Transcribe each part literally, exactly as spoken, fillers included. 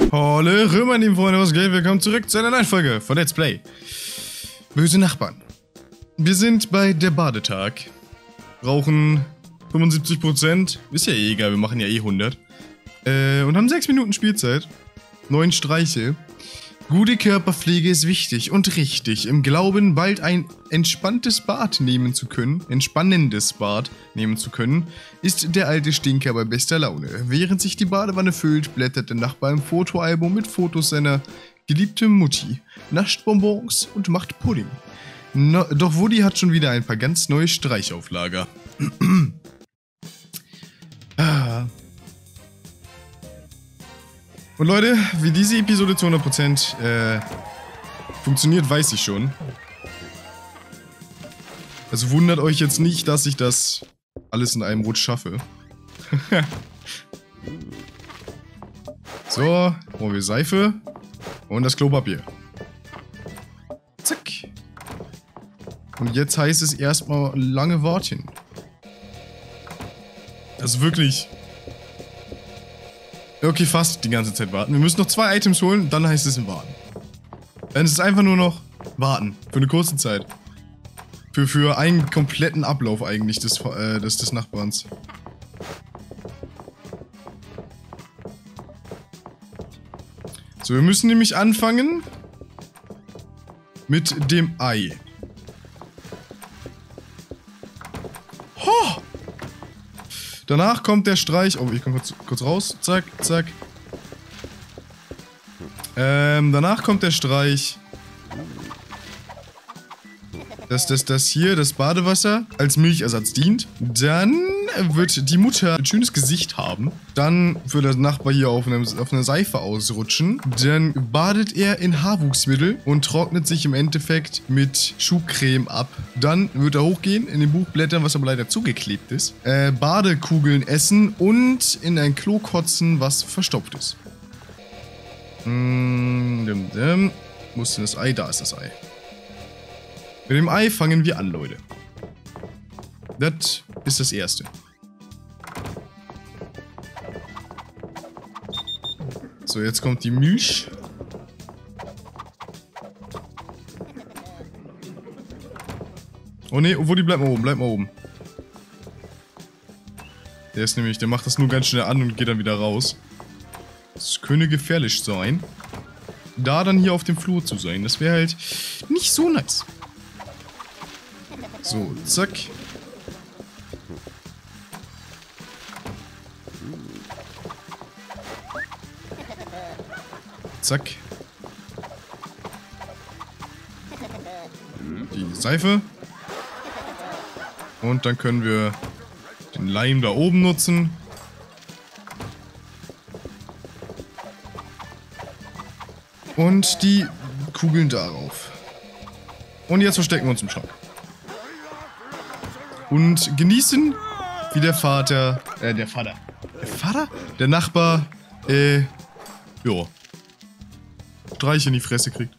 Hallo, meine lieben Freunde, was geht? Willkommen zurück zu einer neuen Folge von Let's Play Böse Nachbarn. Wir sind bei der Badetag. Brauchen fünfundsiebzig Prozent. Ist ja eh egal, wir machen ja eh hundert. Äh, und haben sechs Minuten Spielzeit. neun Streiche. Gute Körperpflege ist wichtig und richtig. Im Glauben, bald ein entspanntes Bad nehmen zu können, entspannendes Bad nehmen zu können, ist der alte Stinker bei bester Laune. Während sich die Badewanne füllt, blättert der Nachbar im Fotoalbum mit Fotos seiner geliebten Mutti, nascht Bonbons und macht Pudding. No, doch Woody hat schon wieder ein paar ganz neue Streiche auf Lager. ah. Und Leute, wie diese Episode zu hundert Prozent äh, funktioniert, weiß ich schon. Also wundert euch jetzt nicht, dass ich das alles in einem Rutsch schaffe. So, brauchen wir Seife und das Klopapier. Zack. Und jetzt heißt es erstmal lange warten. Also wirklich... Okay, fast die ganze Zeit warten. Wir müssen noch zwei Items holen, dann heißt es warten. Dann ist es einfach nur noch warten. Für eine kurze Zeit. Für, für einen kompletten Ablauf eigentlich des, äh, des, des Nachbarns. So, wir müssen nämlich anfangen mit dem Ei. Ho! Danach kommt der Streich. Oh, ich komme kurz, kurz raus. Zack, zack. Ähm, danach kommt der Streich. Dass das, das hier, das Badewasser, als Milchersatz dient. Dann wird die Mutter ein schönes Gesicht haben. Dann wird der Nachbar hier auf, einem, auf einer Seife ausrutschen. Dann badet er in Haarwuchsmittel und trocknet sich im Endeffekt mit Schuhcreme ab. Dann wird er hochgehen, in dem Buch blättern, was aber leider zugeklebt ist. Äh, Badekugeln essen und in ein Klo kotzen, was verstopft ist. Mm, dim, dim. Wo ist denn das Ei? Da ist das Ei. Mit dem Ei fangen wir an, Leute. Das ist das Erste. So, jetzt kommt die Milch. Oh ne, obwohl die bleibt mal oben, bleibt mal oben. Der ist nämlich, der macht das nur ganz schnell an und geht dann wieder raus. Das könnte gefährlich sein. Da dann hier auf dem Flur zu sein, das wäre halt nicht so nice. So, zack. Zack. Die Seife. Und dann können wir den Leim da oben nutzen. Und die Kugeln darauf. Und jetzt verstecken wir uns im Schrank. Und genießen, wie der Vater, äh, der Vater. Der Vater? Der Nachbar, äh, jo. Streich in die Fresse kriegt.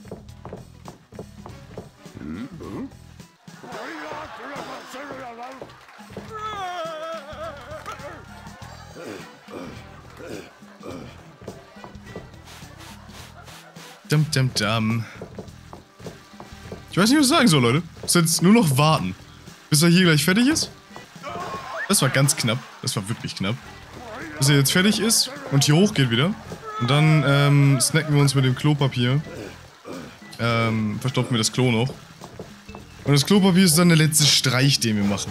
Dum, dum, dum. Ich weiß nicht, was ich sagen soll, Leute. Ich muss jetzt nur noch warten, bis er hier gleich fertig ist. Das war ganz knapp. Das war wirklich knapp. Bis er jetzt fertig ist und hier hoch geht wieder. Und dann ähm, snacken wir uns mit dem Klopapier. Ähm, verstopfen wir das Klo noch. Und das Klopapier ist dann der letzte Streich, den wir machen.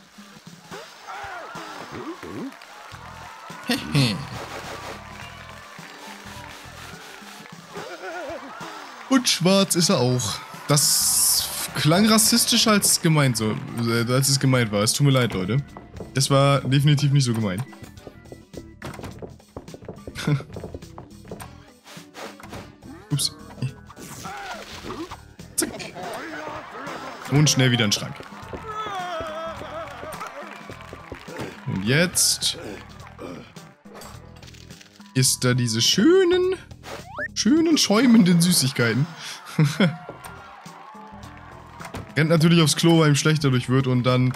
Und schwarz ist er auch. Das klang rassistischer, als es gemeint, so, äh, als es gemeint war. Es tut mir leid, Leute. Das war definitiv nicht so gemeint. Ups. Zack. Und schnell wieder in den Schrank. Und jetzt ist da diese schönen, schönen, schäumenden Süßigkeiten. Rennt natürlich aufs Klo, weil ihm schlecht dadurch wird und dann...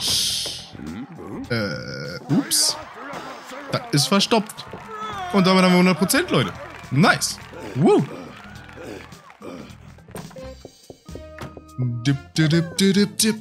Äh, ups. Das ist verstopft. Und damit haben wir hundert Prozent, Leute. Nice. Woo. Dip, dip, dip, dip, dip.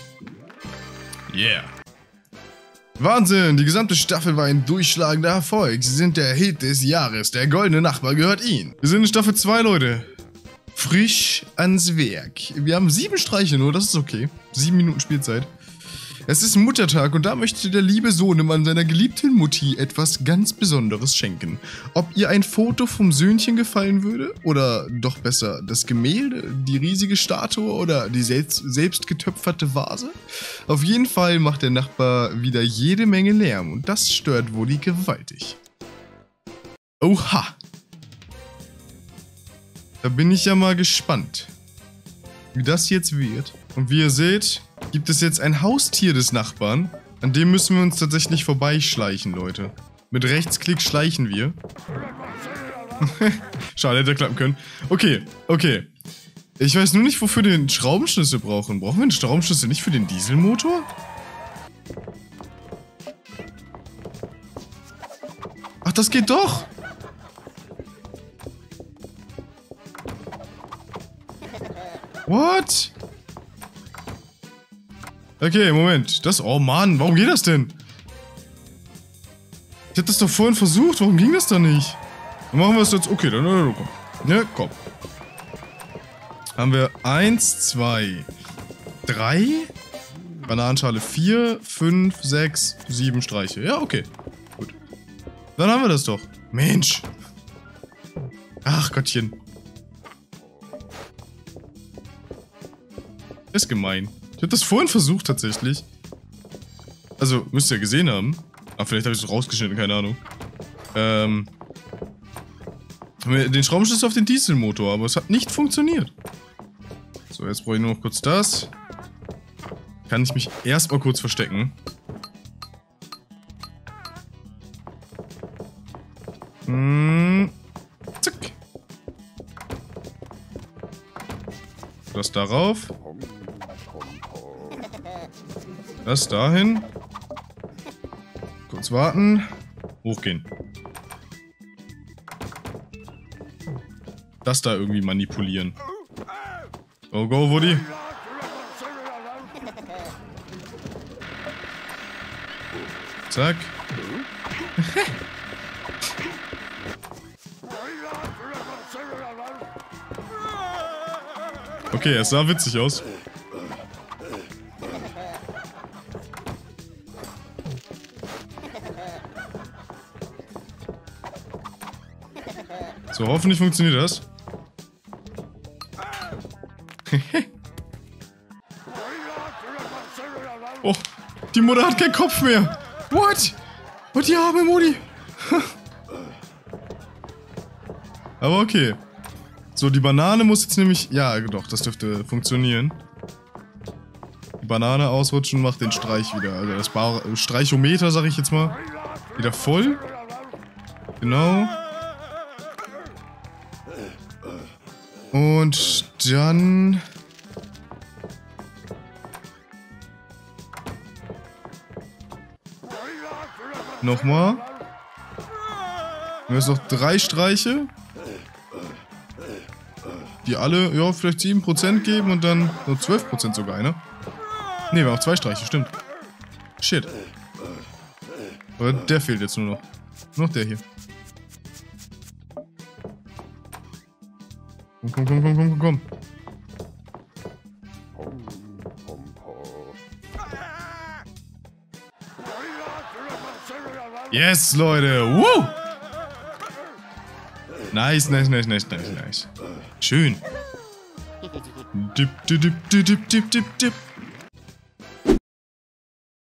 Yeah. Wahnsinn, die gesamte Staffel war ein durchschlagender Erfolg. Sie sind der Hit des Jahres. Der goldene Nachbar gehört Ihnen. Wir sind in Staffel zwei, Leute. Frisch ans Werk. Wir haben sieben Streiche nur, das ist okay. Sieben Minuten Spielzeit. Es ist Muttertag und da möchte der liebe Sohnemann seiner geliebten Mutti etwas ganz Besonderes schenken. Ob ihr ein Foto vom Söhnchen gefallen würde? Oder doch besser das Gemälde, die riesige Statue oder die selbst, selbst getöpferte Vase? Auf jeden Fall macht der Nachbar wieder jede Menge Lärm und das stört Woody gewaltig. Oha! Da bin ich ja mal gespannt, wie das jetzt wird. Und wie ihr seht, gibt es jetzt ein Haustier des Nachbarn. An dem müssen wir uns tatsächlich vorbeischleichen, Leute. Mit Rechtsklick schleichen wir. Schade, hätte klappen können. Okay, okay. Ich weiß nur nicht, wofür wir den Schraubenschlüssel brauchen. Brauchen wir einen Schraubenschlüssel nicht für den Dieselmotor? Ach, das geht doch. What? Okay, Moment. Das. Oh Mann, warum geht das denn? Ich hab das doch vorhin versucht. Warum ging das dann nicht? Dann machen wir es jetzt. Okay, dann, dann komm. Ja, komm. Haben wir eins, zwei, drei. Bananenschale vier, fünf, sechs, sieben Streiche. Ja, okay. Gut. Dann haben wir das doch. Mensch. Ach Gottchen. Ist gemein. Ich hab das vorhin versucht, tatsächlich. Also, müsst ihr ja gesehen haben. Aber vielleicht habe ich es rausgeschnitten, keine Ahnung. Ähm. Den Schraubenschlüssel auf den Dieselmotor, aber es hat nicht funktioniert. So, jetzt brauche ich nur noch kurz das. Kann ich mich erstmal kurz verstecken. Hm. Zack. Das darauf. Das dahin. Kurz warten. Hochgehen. Das da irgendwie manipulieren. Go, go, Woody. Zack. Okay, es sah witzig aus. So, hoffentlich funktioniert das. Oh, die Mutter hat keinen Kopf mehr. What? What, die arme Mutti. Aber okay. So, die Banane muss jetzt nämlich... Ja, doch, das dürfte funktionieren. Die Banane ausrutschen macht den Streich wieder. Also das Bar Streichometer, sag ich jetzt mal. Wieder voll. Genau. Und dann... Nochmal. Wir haben jetzt noch drei Streiche. Die alle, ja, vielleicht sieben Prozent geben und dann nur zwölf Prozent sogar, ne? Ne, wir haben auch zwei Streiche, stimmt. Shit. Aber der fehlt jetzt nur noch. Nur noch der hier. Komm, komm, komm, komm, komm, komm. Yes, Leute. Woo! Nice, nice, nice, nice, nice, nice. Schön. Dip, dip, dip, dip, dip, dip, dip.